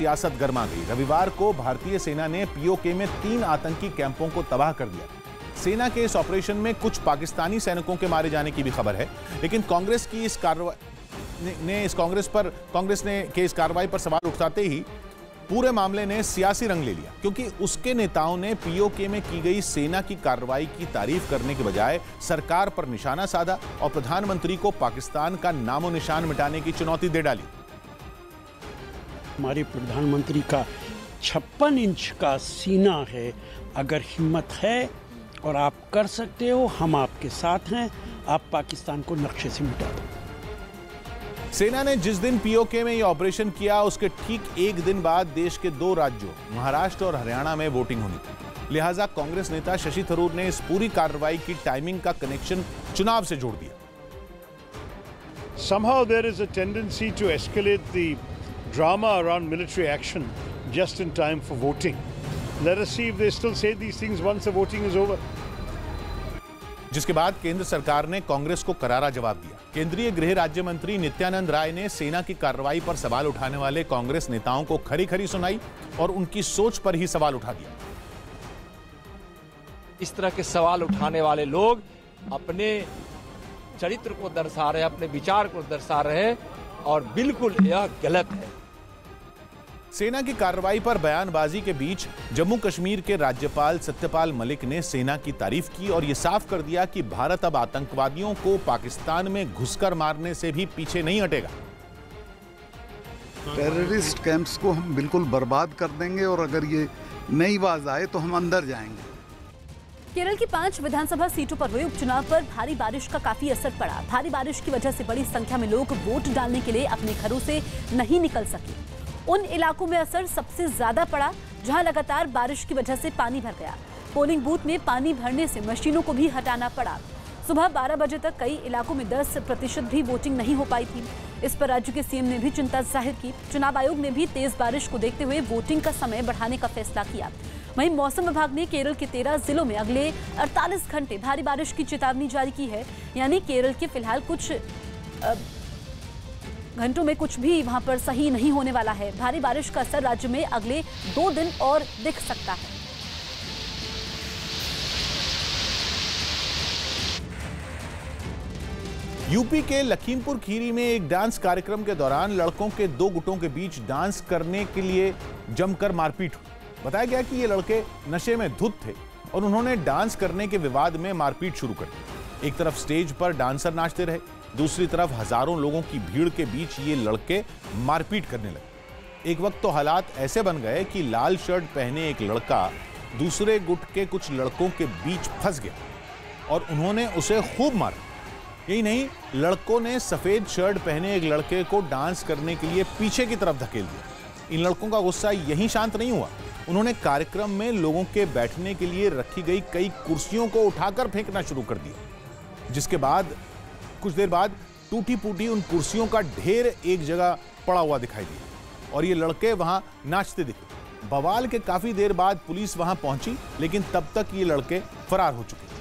सियासत गर्मा गई। रविवार को भारतीय सेना ने पीओके में 3 आतंकी कैंपों को तबाह कर दिया। सेना के इस ऑपरेशन में कुछ पाकिस्तानी सैनिकों के मारे जाने की भी खबर है, लेकिन कांग्रेस ने इस कार्रवाई पर सवाल उठाते ही पूरे मामले ने सियासी रंग ले लिया, क्योंकि उसके नेताओं ने पीओके में की गई सेना की कार्रवाई की तारीफ करने के बजाय सरकार पर निशाना साधा और प्रधानमंत्री को पाकिस्तान का नामो निशान मिटाने की चुनौती दे डाली। हमारे प्रधानमंत्री का 56 इंच का सीना है। अगर हिम्मत है और आप कर सकते हो, हम आपके साथ हैं। आप पाकिस्तान को नक्शे से मिटा दो। सेना ने जिस दिन पीओके में यह ऑपरेशन किया, उसके ठीक एक दिन बाद देश के 2 राज्यों महाराष्ट्र और हरियाणा में वोटिंग होनी थी। लिहाजा कांग्रेस नेता शशि थरूर ने इस पूरी कार्रवाई की टाइमिंग का कनेक्शन चुनाव से जोड़ दिया। Somehow there is a tendency to escalate the drama around military action just in time for voting. Let us see if they still say these things once the voting is over. जिसके बाद केंद्र सरकार ने कांग्रेस को करारा जवाब दिया। केंद्रीय गृह राज्य मंत्री नित्यानंद राय ने सेना की कार्रवाई पर सवाल उठाने वाले कांग्रेस नेताओं को खरी खरी सुनाई और उनकी सोच पर ही सवाल उठा दिया। इस तरह के सवाल उठाने वाले लोग अपने चरित्र को दर्शा रहे हैं, अपने विचार को दर्शा रहे हैं, और बिल्कुल यह गलत है। सेना की कार्रवाई पर बयानबाजी के बीच जम्मू कश्मीर के राज्यपाल सत्यपाल मलिक ने सेना की तारीफ की और यह साफ कर दिया कि भारत अब आतंकवादियों को पाकिस्तान में घुसकर मारने से भी पीछे नहीं हटेगा। टेररिस्ट कैंप्स को हम बिल्कुल बर्बाद कर देंगे और अगर ये नई आवाज आए तो हम अंदर जाएंगे। केरल की 5 विधानसभा सीटों पर हुए उपचुनाव पर भारी बारिश का काफी असर पड़ा। भारी बारिश की वजह से बड़ी संख्या में लोग वोट डालने के लिए अपने घरों से नहीं निकल सके। उन इलाकों में असर सबसे ज्यादा पड़ा जहां लगातार बारिश की वजह से पानी भर गया। पोलिंग बूथ में पानी भरने से मशीनों को भी हटाना पड़ा। सुबह 12 बजे तक कई इलाकों में 10% भी वोटिंग नहीं हो पाई थी। इस पर राज्य के सीएम ने भी चिंता जाहिर की। चुनाव आयोग ने भी तेज बारिश को देखते हुए वोटिंग का समय बढ़ाने का फैसला किया। वहीं मौसम विभाग ने केरल के 13 जिलों में अगले 48 घंटे भारी बारिश की चेतावनी जारी की है। यानी केरल के फिलहाल कुछ घंटों में कुछ भी वहां पर सही नहीं होने वाला है। भारी बारिश का असर राज्य में अगले 2 दिन और दिख सकता है। यूपी के लखीमपुर खीरी में एक डांस कार्यक्रम के दौरान लड़कों के 2 गुटों के बीच डांस करने के लिए जमकर मारपीट हुई। बताया गया कि ये लड़के नशे में धुत थे और उन्होंने डांस करने के विवाद में मारपीट शुरू कर दी। एक तरफ स्टेज पर डांसर नाचते रहे, दूसरी तरफ हजारों लोगों की भीड़ के बीच ये लड़के मारपीट करने लगे। एक वक्त तो हालात ऐसे बन गए कि लाल शर्ट पहने एक लड़का दूसरे गुट के कुछ लड़कों के बीच फंस गया और उन्होंने उसे खूब मारा। यही नहीं, लड़कों ने सफेद शर्ट पहने एक लड़के को डांस करने के लिए पीछे की तरफ धकेल दिया। इन लड़कों का गुस्सा यहीं शांत नहीं हुआ। उन्होंने कार्यक्रम में लोगों के बैठने के लिए रखी गई कई कुर्सियों को उठाकर फेंकना शुरू कर दिया, जिसके बाद कुछ देर बाद टूटी फूटी उन कुर्सियों का ढेर एक जगह पड़ा हुआ दिखाई दिया और ये लड़के वहां नाचते दिखे। बवाल के काफी देर बाद पुलिस वहां पहुंची, लेकिन तब तक ये लड़के फरार हो चुके थे।